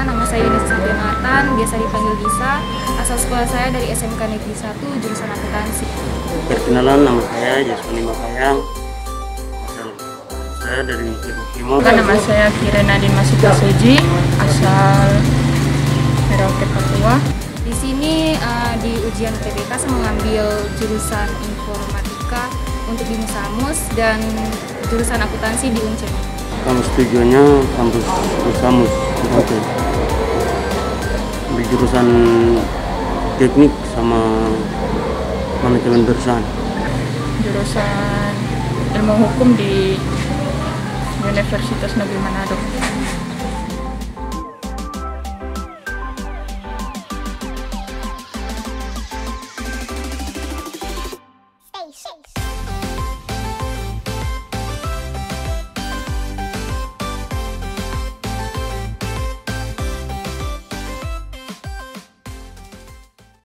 nama saya Yunus Jonathan, biasa dipanggil Gisa. Asal sekolah saya dari SMK Negeri 1, jurusan akuntansi. Perkenalan, nama saya Jasmani Makayang. Asal saya dari Timur. Nama saya Kiren Nadine Masita Suji, asal Merauke, Papua. Di sini di ujian PBK saya mengambil jurusan informatika untuk di Musamus dan jurusan akuntansi di Uncem. Kampus tujuannya kampus Musamus. Oke. Di jurusan teknik sama manajemen perusahaan. Jurusan ilmu hukum di Universitas Negeri Manado.